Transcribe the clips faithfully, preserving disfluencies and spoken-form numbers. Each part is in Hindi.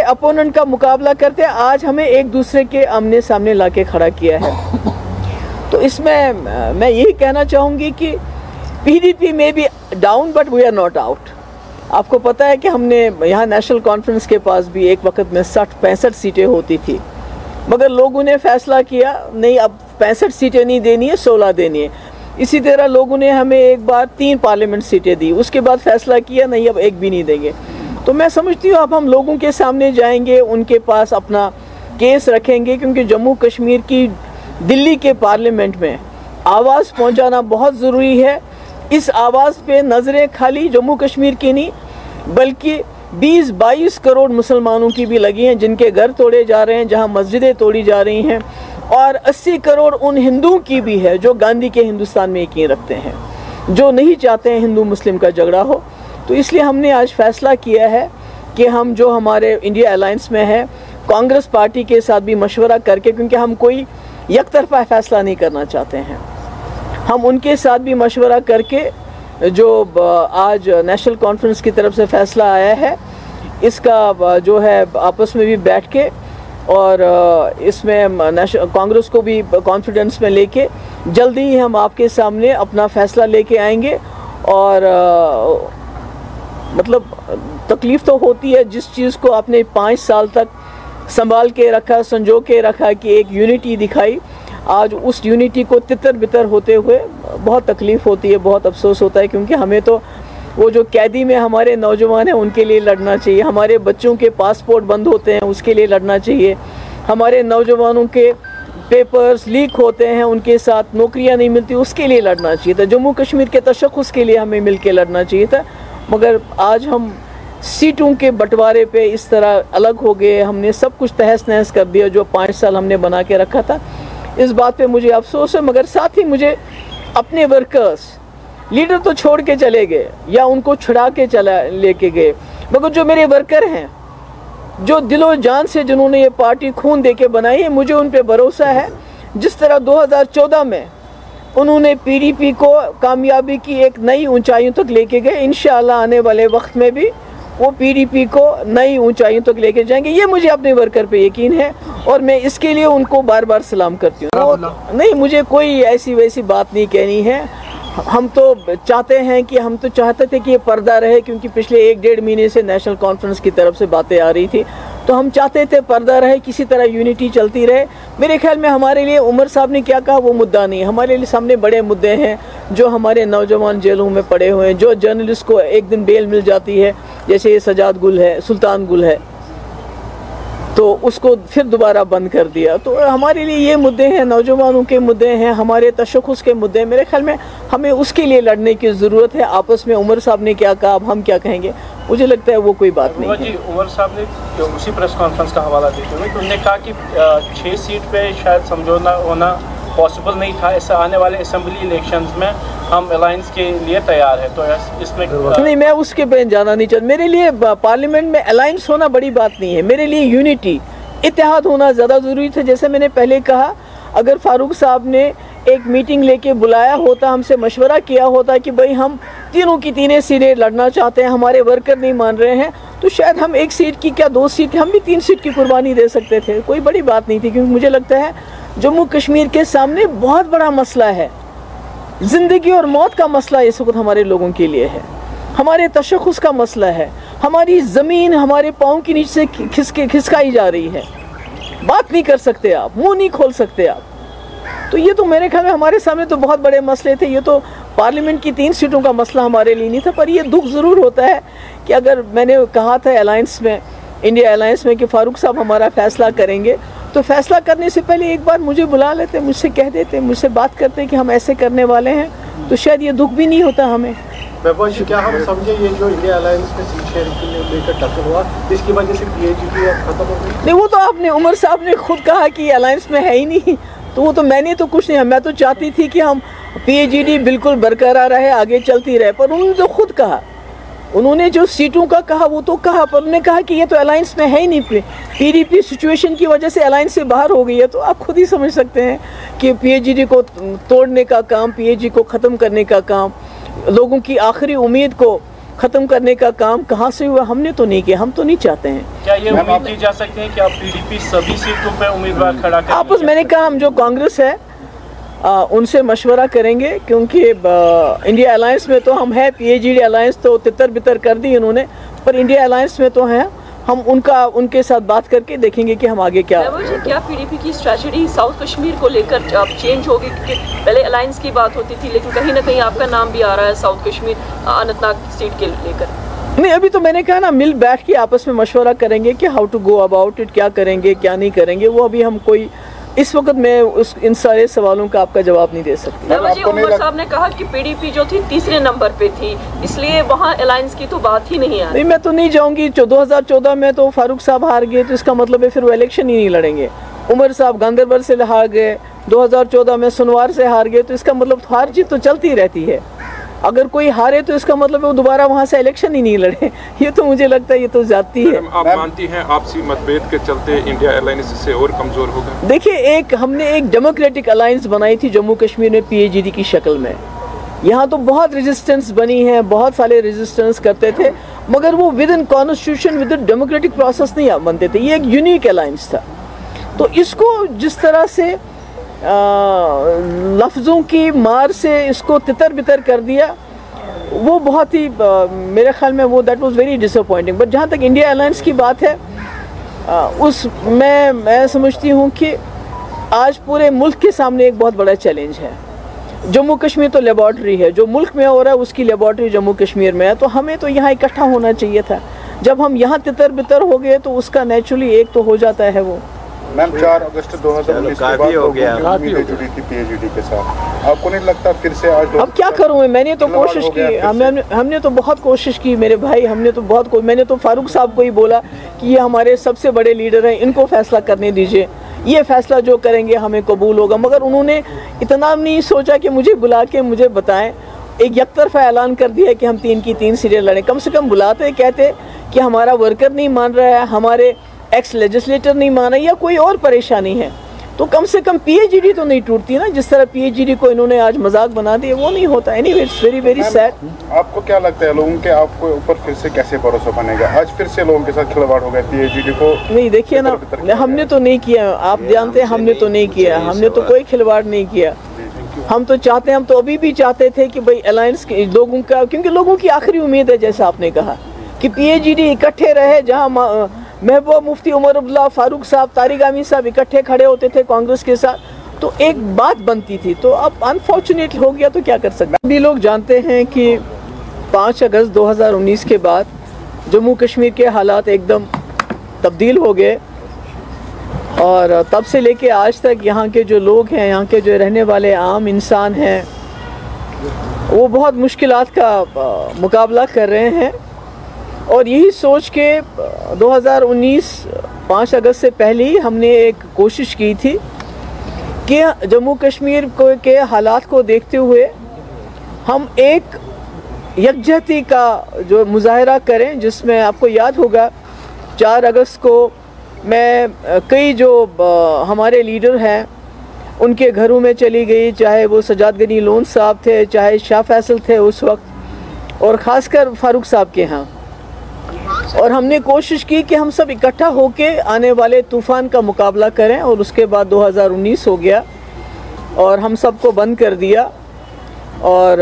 अपोनेंट का मुकाबला करते, आज हमें एक दूसरे के आमने सामने लाके खड़ा किया है। तो इसमें मैं यही कहना चाहूँगी कि पीडीपी में भी down but we are not out. आपको पता है कि हमने यहाँ नेशनल कॉन्फ्रेंस के पास भी एक वक्त में साठ पैंसठ सीटें होती थी, मगर लोगों ने फैसला किया नहीं अब पैंसठ सीटें नहीं देनी है, सोलह देनी है। इसी तरह लोगों ने हमें एक बार तीन पार्लियामेंट सीटें दी, उसके बाद फैसला किया नहीं अब एक भी नहीं देंगे। तो मैं समझती हूँ अब हम लोगों के सामने जाएंगे, उनके पास अपना केस रखेंगे, क्योंकि जम्मू कश्मीर की दिल्ली के पार्लियामेंट में आवाज़ पहुँचाना बहुत ज़रूरी है। इस आवाज़ पे नज़रें खाली जम्मू कश्मीर की नहीं बल्कि बीस बाईस करोड़ मुसलमानों की भी लगी हैं, जिनके घर तोड़े जा रहे हैं, जहां मस्जिदें तोड़ी जा रही हैं, और अस्सी करोड़ उन हिंदुओं की भी है जो गांधी के हिंदुस्तान में यकीन रखते हैं, जो नहीं चाहते हैं हिंदू मुस्लिम का झगड़ा हो। तो इसलिए हमने आज फैसला किया है कि हम जो हमारे इंडिया अलायंस में है कांग्रेस पार्टी के साथ भी मशवरा करके, क्योंकि हम कोई एक तरफा फैसला नहीं करना चाहते हैं, हम उनके साथ भी मशवरा करके जो आज नेशनल कॉन्फ्रेंस की तरफ से फ़ैसला आया है इसका जो है आपस में भी बैठ के और इसमें नेशनल कांग्रेस को भी कॉन्फिडेंस में लेके जल्दी ही हम आपके सामने अपना फ़ैसला लेके आएंगे। और मतलब तकलीफ़ तो होती है, जिस चीज़ को आपने पाँच साल तक संभाल के रखा, संजो के रखा कि एक यूनिटी दिखाई, आज उस यूनिटी को तितर बितर होते हुए बहुत तकलीफ़ होती है, बहुत अफसोस होता है। क्योंकि हमें तो वो जो कैदी में हमारे नौजवान हैं उनके लिए लड़ना चाहिए, हमारे बच्चों के पासपोर्ट बंद होते हैं उसके लिए लड़ना चाहिए, हमारे नौजवानों के पेपर्स लीक होते हैं उनके साथ नौकरियां नहीं मिलती उसके लिए लड़ना चाहिए था, जम्मू कश्मीर के तशख़्ख़ुस के लिए हमें मिल के लड़ना चाहिए था। मगर आज हम सीटों के बंटवारे पे इस तरह अलग हो गए, हमने सब कुछ तहस नहस कर दिया जो पाँच साल हमने बना के रखा था। इस बात पे मुझे अफसोस है, मगर साथ ही मुझे अपने वर्कर्स, लीडर तो छोड़ के चले गए या उनको छुड़ा के चला लेके गए, मगर जो मेरे वर्कर हैं जो दिलो जान से जिन्होंने ये पार्टी खून दे के बनाई है, मुझे उन पे भरोसा है। जिस तरह दो हज़ार चौदह में उन्होंने पीडीपी को कामयाबी की एक नई ऊंचाइयों तक लेके गए, इंशाअल्लाह आने वाले वक्त में भी वो पीडीपी को नई ऊंचाइयों तक लेके जाएंगे, ये मुझे अपने वर्कर पे यकीन है और मैं इसके लिए उनको बार बार सलाम करती हूँ। नहीं, मुझे कोई ऐसी वैसी बात नहीं कहनी है। हम तो चाहते हैं कि हम तो चाहते थे कि ये पर्दा रहे, क्योंकि पिछले एक डेढ़ महीने से नेशनल कॉन्फ्रेंस की तरफ से बातें आ रही थी, तो हम चाहते थे पर्दा रहे, किसी तरह यूनिटी चलती रहे। मेरे ख्याल में हमारे लिए उमर साहब ने क्या कहा वो मुद्दा नहीं है, हमारे लिए सामने बड़े मुद्दे हैं, जो हमारे नौजवान जेलों में पड़े हुए हैं, जो जर्नलिस्ट को एक दिन बेल मिल जाती है, जैसे ये सजाद गुल है, सुल्तान गुल है, तो उसको फिर दोबारा बंद कर दिया। तो हमारे लिए ये मुद्दे हैं, नौजवानों के मुद्दे हैं, हमारे तशख़्ख़ुस के मुद्दे हैं। मेरे ख्याल में हमें उसके लिए लड़ने की ज़रूरत है। आपस में उमर साहब ने क्या कहा, अब हम क्या कहेंगे, मुझे लगता है वो कोई बात नहीं है। उमर साहब ने उसी प्रेस कॉन्फ्रेंस का हवाला देते हुए तो उन्होंने कहा कि छः सीट पे शायद समझौता होना पॉसिबल नहीं था, ऐसे आने वाले असेंबली इलेक्शंस में हम अलायंस के लिए तैयार है। तो इसमें नहीं, मैं उसके पे जाना नहीं चाहता। मेरे लिए पार्लियामेंट में अलायंस होना बड़ी बात नहीं है, मेरे लिए यूनिटी, इत्तेहाद होना ज़्यादा ज़रूरी था। जैसे मैंने पहले कहा, अगर फारूक साहब ने एक मीटिंग लेके बुलाया होता, हमसे मशवरा किया होता कि भाई हम तीनों की तीनों सीटें लड़ना चाहते हैं, हमारे वर्कर नहीं मान रहे हैं, तो शायद हम एक सीट की क्या दो सीट, हम भी तीन सीट की कुर्बानी दे सकते थे, कोई बड़ी बात नहीं थी। क्योंकि मुझे लगता है जम्मू कश्मीर के सामने बहुत बड़ा मसला है, ज़िंदगी और मौत का मसला इस वक्त हमारे लोगों के लिए है, हमारे तशख़्ख़ुस का मसला है, हमारी ज़मीन हमारे पाँव के नीचे से खिसके खिसकाई जा रही है, बात नहीं कर सकते आप, मुंह नहीं खोल सकते आप। तो ये तो मेरे ख्याल में हमारे सामने तो बहुत बड़े मसले थे, ये तो पार्लियामेंट की तीन सीटों का मसला हमारे लिए नहीं था। पर ये दुख ज़रूर होता है कि अगर मैंने कहा था अलायंस में, इंडिया अलायंस में कि फ़ारूक साहब हमारा फ़ैसला करेंगे, तो फैसला करने से पहले एक बार मुझे बुला लेते, मुझसे कह देते, मुझसे बात करते कि हम ऐसे करने वाले हैं, तो शायद ये दुख भी नहीं होता हमें। क्या हम समझे ये जो इंडिया अलायंस में सीट शेयरिंग के लिए लेकर टक्कर हुआ, इसकी वजह से पीएजीडी खत्म हो गई? नहीं, वो तो आपने उमर साहब ने खुद कहा कि अलायंस में है ही नहीं, तो वो तो मैंने तो कुछ नहीं, मैं तो चाहती थी कि हम पीएजीडी बिल्कुल बरकरार रहे, आगे चलती रहे, पर उन्होंने तो खुद कहा, उन्होंने जो सीटों का कहा वो तो कहा, पर उन्होंने कहा कि ये तो अलायंस में है ही नहीं, पीडीपी सिचुएशन की वजह से अलायंस से बाहर हो गई है। तो आप खुद ही समझ सकते हैं कि पीएजीडी को तोड़ने का काम, पीएजीडी को ख़त्म करने का काम, लोगों की आखिरी उम्मीद को ख़त्म करने का काम कहाँ से हुआ, हमने तो नहीं किया, हम तो नहीं चाहते हैं। क्या ये उम्मीद की जा सकती है कि आप पीडीपी सभी सीटों पे उम्मीदवार खड़ा करेंगे? आपस मैंने कहा हम जो कांग्रेस है आ, उनसे मशवरा करेंगे, क्योंकि इंडिया अलायंस में तो हम है, पीएजीडी अलायंस तो तितर बितर कर दी उन्होंने, पर इंडिया अलायंस में तो हैं हम, उनका उनके साथ बात करके देखेंगे कि हम आगे क्या। क्या पीडीपी की स्ट्रैटेजी साउथ कश्मीर को लेकर अब चेंज होगी? क्योंकि पहले अलायंस की बात होती थी, लेकिन कहीं ना कहीं आपका नाम भी आ रहा है साउथ कश्मीर अनंतनाग सीट के लेकर। नहीं, अभी तो मैंने कहा ना, मिल बैठ के आपस में मशवरा करेंगे कि how to go about it, क्या करेंगे क्या नहीं करेंगे, वो अभी हम कोई इस वक्त मैं उस इन सारे सवालों का आपका जवाब नहीं दे सकती। उमर साहब ने कहा कि पीडीपी जो थी तीसरे नंबर पे थी, इसलिए वहाँ अलायंस की तो बात ही नहीं आ रही। नहीं, मैं तो नहीं जाऊंगी। दो हज़ार चौदह में तो फारूक साहब हार गए, तो इसका मतलब है फिर वो इलेक्शन ही नहीं लड़ेंगे। उमर साहब गांधरबल से हार गए, दो हज़ार चौदह में सुनवार से हार गए, तो इसका मतलब हार जीत तो चलती रहती है। अगर कोई हारे तो इसका मतलब है वो दोबारा वहाँ से इलेक्शन ही नहीं लड़े। ये तो मुझे लगता है ये तो जाती है। आप मानती हैं आपसी मतभेद के चलते इंडिया अलायंस से और कमजोर होगा? देखिए, एक हमने एक डेमोक्रेटिक अलायंस बनाई थी जम्मू कश्मीर में पीएजीडी की शक्ल में। यहाँ तो बहुत रेजिस्टेंस बनी है, बहुत सारे रेजिस्टेंस करते थे, मगर वो within constitution within democratic process नहीं बनते थे। ये एक यूनिक अलायंस था। तो इसको जिस तरह से लफ्ज़ों की मार से इसको तितर बितर कर दिया, वो बहुत ही आ, मेरे ख्याल में वो that was very disappointing. But जहाँ तक इंडिया अलायंस की बात है, आ, उस मैं मैं समझती हूँ कि आज पूरे मुल्क के सामने एक बहुत बड़ा चैलेंज है। जम्मू कश्मीर तो लेबॉर्ट्री है, जो मुल्क में हो रहा है उसकी लेबॉर्ट्री जम्मू कश्मीर में है, तो हमें तो यहाँ इकट्ठा होना चाहिए था। जब हम यहाँ तितर बितर हो गए तो उसका नेचुरली एक तो हो जाता है वो। मैम, चार अगस्त दो हज़ार उन्नीस के बाद हो गया, उम्मीदें जुड़ी थी पीएजीडी के साथ, आपको नहीं लगता फिर से आज? अब क्या करूँ मैं, मैंने तो कोशिश की, हमने हमने तो बहुत कोशिश की मेरे भाई, हमने तो बहुत को, मैंने तो फारूक साहब को ही बोला कि ये हमारे सबसे बड़े लीडर हैं, इनको फैसला करने दीजिए, ये फैसला जो करेंगे हमें कबूल होगा। मगर उन्होंने इतना नहीं सोचा कि मुझे बुला के मुझे बताएं। एक यकतरफा ऐलान कर दिया कि हम तीन की तीन सीटें लड़ें। कम से कम बुलाते, कहते कि हमारा वर्कर नहीं मान रहा है, हमारे एक्स लेजिस्लेटर नहीं मान रहा, या कोई और परेशानी है, तो कम से कम पीएजीडी तो नहीं टूटती ना। जिस तरह पीएजीडी को इन्होंने आज मजाक बना दिया, वो नहीं होता। Anyway, it's very very sad. आपको क्या लगता है लोगों के आपको ऊपर फिर से कैसे भरोसा बनेगा? आज फिर से लोगों के साथ खिलवाड़ हो गया पीएजीडी को। नहीं, देखिए ना, हमने तो नहीं किया, आप जानते हैं हमने तो नहीं किया, हमने तो कोई खिलवाड़ नहीं किया। हम तो चाहते हैं, हम तो अभी भी चाहते थे कि भाई अलायंस के लोगों का, क्योंकि लोगों की आखिरी उम्मीद है, जैसा आपने कहा, कि पीएजीडी इकट्ठे रहे। जहाँ महबूबा मुफ्ती, उमर अब्दुल्ला, फारूक साहब, तारिक आमिर साहब इकट्ठे खड़े होते थे कांग्रेस के साथ, तो एक बात बनती थी। तो अब अनफॉर्चुनेट हो गया, तो क्या कर सकते हैं। अभी लोग जानते हैं कि पाँच अगस्त दो हज़ार उन्नीस के बाद जम्मू कश्मीर के हालात एकदम तब्दील हो गए, और तब से लेके आज तक यहाँ के जो लोग हैं, यहाँ के जो रहने वाले आम इंसान हैं, वो बहुत मुश्किलात का मुकाबला कर रहे हैं। और यही सोच के दो हज़ार उन्नीस पाँच अगस्त से पहले ही हमने एक कोशिश की थी कि जम्मू कश्मीर को के हालात को देखते हुए हम एक यकजहती का जो मुजाहरा करें, जिसमें आपको याद होगा चार अगस्त को मैं कई जो हमारे लीडर हैं उनके घरों में चली गई, चाहे वो सजाद गनी लोन साहब थे, चाहे शाह फैसल थे उस वक्त, और ख़ासकर फारूक साहब के यहाँ। और हमने कोशिश की कि हम सब इकट्ठा होके आने वाले तूफ़ान का मुकाबला करें, और उसके बाद दो हज़ार उन्नीस हो गया और हम सबको बंद कर दिया। और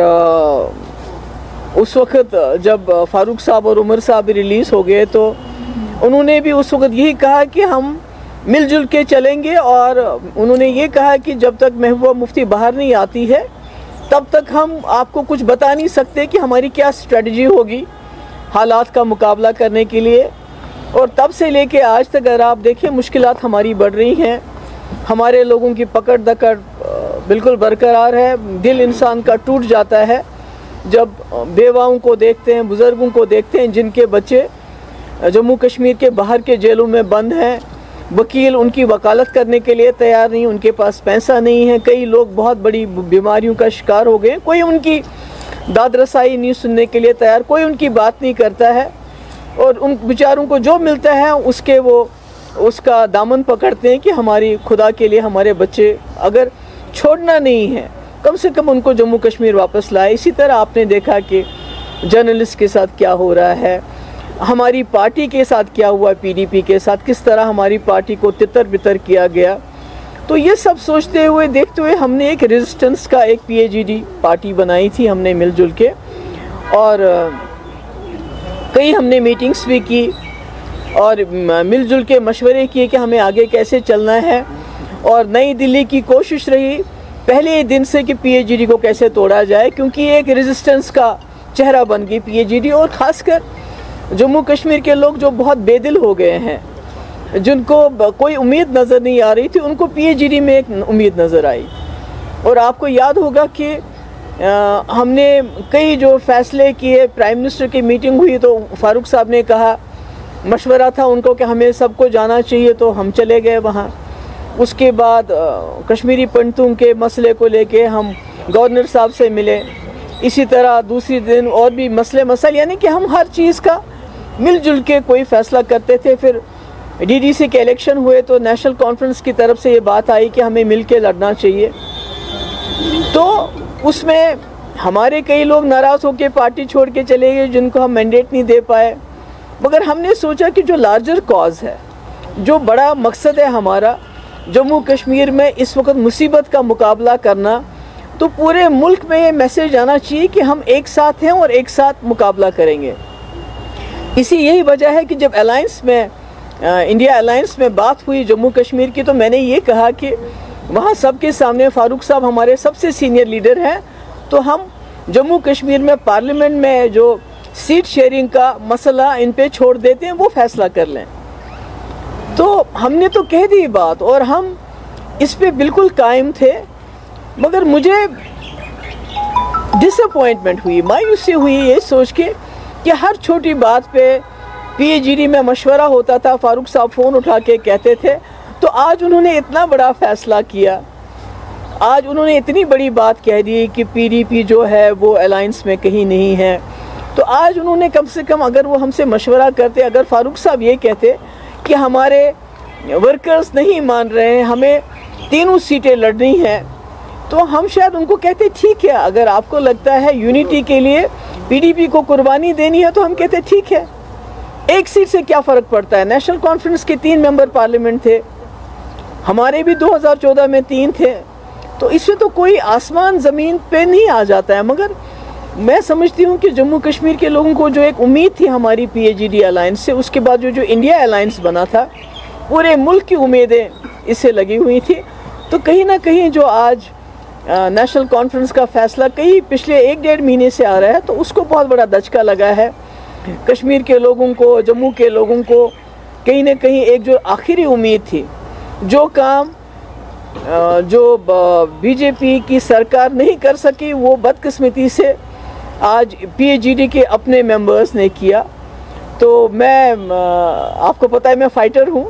उस वक़्त जब फारूक साहब और उमर साहब रिलीज़ हो गए, तो उन्होंने भी उस वक़्त यही कहा कि हम मिलजुल के चलेंगे, और उन्होंने ये कहा कि जब तक महबूबा मुफ्ती बाहर नहीं आती है तब तक हम आपको कुछ बता नहीं सकते कि हमारी क्या स्ट्रेटजी होगी हालात का मुकाबला करने के लिए। और तब से लेके आज तक अगर आप देखें, मुश्किलात हमारी बढ़ रही हैं, हमारे लोगों की पकड़ दकड़ बिल्कुल बरकरार है। दिल इंसान का टूट जाता है जब बेवाओं को देखते हैं, बुज़ुर्गों को देखते हैं जिनके बच्चे जम्मू कश्मीर के बाहर के जेलों में बंद हैं, वकील उनकी वकालत करने के लिए तैयार नहीं, उनके पास पैसा नहीं है, कई लोग बहुत बड़ी बीमारियों का शिकार हो गए, कोई उनकी दाद रसाई नहीं सुनने के लिए तैयार, कोई उनकी बात नहीं करता है, और उन बेचारों को जो मिलता है उसके वो उसका दामन पकड़ते हैं कि हमारी खुदा के लिए हमारे बच्चे अगर छोड़ना नहीं है, कम से कम उनको जम्मू कश्मीर वापस लाए। इसी तरह आपने देखा कि जर्नलिस्ट के साथ क्या हो रहा है, हमारी पार्टी के साथ क्या हुआ, पीडीपी के साथ किस तरह हमारी पार्टी को तितर बितर किया गया। तो ये सब सोचते हुए देखते हुए हमने एक रेजिस्टेंस का एक पीएजीडी पार्टी बनाई थी हमने मिलजुल के, और कई हमने मीटिंग्स भी की और मिलजुल के मशवरे किए कि हमें आगे कैसे चलना है। और नई दिल्ली की कोशिश रही पहले दिन से कि पीएजीडी को कैसे तोड़ा जाए, क्योंकि एक रेजिस्टेंस का चेहरा बन गई पीएजीडी। और ख़ासकर जम्मू कश्मीर के लोग जो बहुत बेदिल हो गए हैं, जिनको कोई उम्मीद नज़र नहीं आ रही थी, उनको पीएजीडी में एक उम्मीद नज़र आई। और आपको याद होगा कि आ, हमने कई जो फैसले किए, प्राइम मिनिस्टर की मीटिंग हुई तो फारूक साहब ने कहा, मशवरा था उनको कि हमें सबको जाना चाहिए, तो हम चले गए वहाँ। उसके बाद आ, कश्मीरी पंडितों के मसले को लेके हम गवर्नर साहब से मिले। इसी तरह दूसरी दिन और भी मसले मसाइल, यानी कि हम हर चीज़ का मिलजुल के कोई फ़ैसला करते थे। फिर डीडीसी के इलेक्शन हुए तो नेशनल कॉन्फ्रेंस की तरफ से ये बात आई कि हमें मिल के लड़ना चाहिए। तो उसमें हमारे कई लोग नाराज़ होकर पार्टी छोड़ के चले गए, जिनको हम मैंडेट नहीं दे पाए। मगर हमने सोचा कि जो लार्जर कॉज है, जो बड़ा मकसद है हमारा जम्मू कश्मीर में इस वक्त मुसीबत का मुकाबला करना, तो पूरे मुल्क में ये मैसेज आना चाहिए कि हम एक साथ हैं और एक साथ मुकाबला करेंगे। इसी यही वजह है कि जब अलायंस में आ, इंडिया अलायंस में बात हुई जम्मू कश्मीर की, तो मैंने ये कहा कि वहाँ सबके सामने फारूक साहब हमारे सबसे सीनियर लीडर हैं, तो हम जम्मू कश्मीर में पार्लियामेंट में जो सीट शेयरिंग का मसला इन पे छोड़ देते हैं, वो फैसला कर लें। तो हमने तो कह दी बात और हम इस पे बिल्कुल कायम थे। मगर मुझे डिसअपॉइंटमेंट हुई, मायूसी हुई ये सोच के कि हर छोटी बात पे पीएजीडी में मशवरा होता था, फारूक साहब फ़ोन उठा के कहते थे। तो आज उन्होंने इतना बड़ा फ़ैसला किया, आज उन्होंने इतनी बड़ी बात कह दी कि पीडीपी जो है वो अलायंस में कहीं नहीं है। तो आज उन्होंने कम से कम, अगर वो हमसे मशवरा करते, अगर फारूक साहब ये कहते कि हमारे वर्कर्स नहीं मान रहे हैं, हमें तीनों सीटें लड़नी हैं, तो हम शायद उनको कहते ठीक है, अगर आपको लगता है यूनिटी के लिए पीडीपी को कुर्बानी देनी है, तो हम कहते ठीक है, एक सीट से क्या फ़र्क पड़ता है। नेशनल कॉन्फ्रेंस के तीन मेंबर पार्लियामेंट थे, हमारे भी दो हज़ार चौदह में तीन थे, तो इससे तो कोई आसमान ज़मीन पे नहीं आ जाता है। मगर मैं समझती हूँ कि जम्मू कश्मीर के लोगों को जो एक उम्मीद थी हमारी पीएजीडी अलायंस से, उसके बाद जो जो इंडिया अलायंस बना था, पूरे मुल्क की उम्मीदें इससे लगी हुई थी। तो कहीं ना कहीं जो आज नेशनल कॉन्फ्रेंस का फ़ैसला कई पिछले एक डेढ़ महीने से आ रहा है, तो उसको बहुत बड़ा दचका लगा है। कश्मीर के लोगों को, जम्मू के लोगों को कहीं ना कहीं एक जो आखिरी उम्मीद थी, जो काम जो बीजेपी की सरकार नहीं कर सकी, वो बदकिस्मती से आज पीएजीडी के अपने मेंबर्स ने किया। तो मैं, आपको पता है मैं फ़ाइटर हूँ,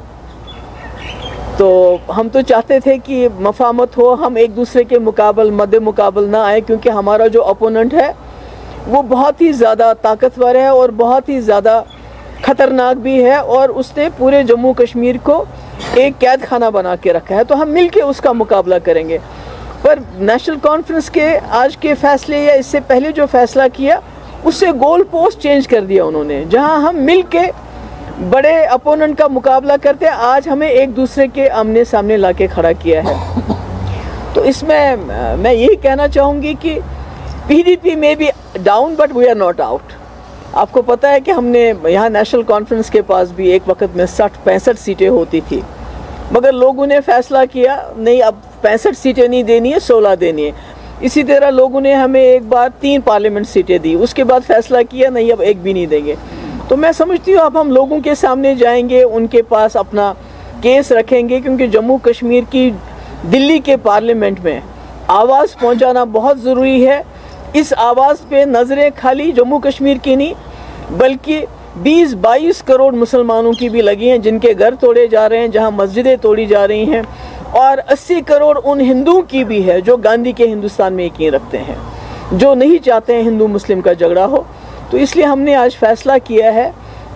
तो हम तो चाहते थे कि मफामत हो, हम एक दूसरे के मुकाबल मद्दे मुकाबल ना आए, क्योंकि हमारा जो अपोनेंट है वो बहुत ही ज़्यादा ताकतवर है और बहुत ही ज़्यादा ख़तरनाक भी है, और उसने पूरे जम्मू कश्मीर को एक कैद खाना बना के रखा है। तो हम मिल के उसका मुकाबला करेंगे। पर नेशनल कॉन्फ्रेंस के आज के फ़ैसले या इससे पहले जो फ़ैसला किया, उससे गोल पोस्ट चेंज कर दिया उन्होंने। जहां हम मिल के बड़े अपोनेंट का मुकाबला करते हैं, आज हमें एक दूसरे के आमने सामने ला के खड़ा किया है। तो इसमें मैं यही कहना चाहूँगी कि पीडीपी में भी down, but we are not out. आपको पता है कि हमने यहाँ नेशनल कॉन्फ्रेंस के पास भी एक वक्त में साठ पैंसठ सीटें होती थी, मगर लोगों ने फैसला किया नहीं, अब पैंसठ सीटें नहीं देनी है, सोलह देनी है। इसी तरह लोगों ने हमें एक बार तीन पार्लियामेंट सीटें दी, उसके बाद फैसला किया नहीं, अब एक भी नहीं देंगे। तो मैं समझती हूँ अब हम लोगों के सामने जाएंगे, उनके पास अपना केस रखेंगे, क्योंकि जम्मू कश्मीर की दिल्ली के पार्लियामेंट में आवाज़ पहुँचाना बहुत ज़रूरी है। इस आवाज़ पे नज़रें खाली जम्मू कश्मीर की नहीं, बल्कि बीस बाईस करोड़ मुसलमानों की भी लगी हैं, जिनके घर तोड़े जा रहे हैं, जहां मस्जिदें तोड़ी जा रही हैं, और अस्सी करोड़ उन हिंदुओं की भी है जो गांधी के हिंदुस्तान में यकीन रखते हैं, जो नहीं चाहते हैं हिंदू मुस्लिम का झगड़ा हो। तो इसलिए हमने आज फैसला किया है